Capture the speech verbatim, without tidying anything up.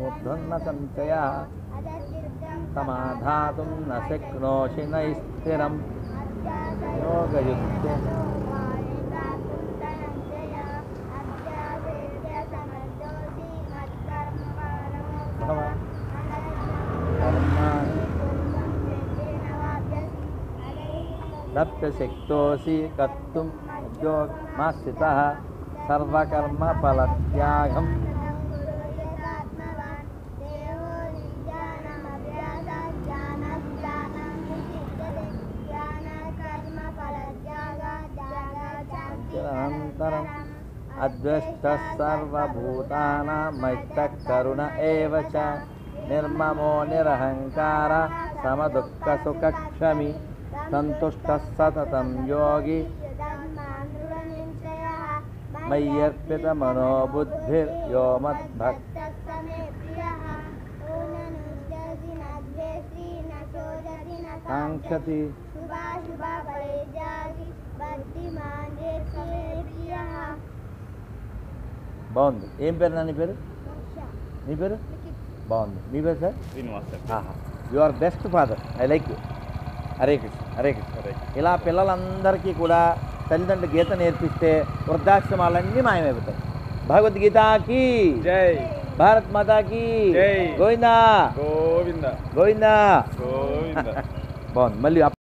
मूर्धन्न संचयः समाधातुं न शक्नोषि नैस्थिरं योगयुक्ते दप्यशक्तोऽसि कर्तुम् उद्योगमाश्रितः सर्वकर्मफलत्यागं अनन्तरम् अद्वेष्टः सर्वभूतानां मैत्रः करुण एव च निर्ममो निरहङ्कार समदुःखसुखक्षमी संतुष्टः सततं योगी मय्यर्पितमनो बुद्धिर्यो मद्भक्तः काङ्क्षति బాగుంది. ఏం పేరు నా నీ పేరు? నీ పేరు? బాగుంది. మీ పేరు sir? Srinivas. You are best father. I like you. Hare Krishna Hare Krishna. ఇలా పిల్లలందరికీ కూడా తల్లిదండ్రులు గీత నేర్పిస్తే వృద్ధాశ్రమాలన్నీ మాయమైపోతాయి. భగవద్గీతకి జై, భారత్ మాతాకి జై, గోవిందా గోవింద గోవిందా. గోవింద. బాగుంది. మళ్ళీ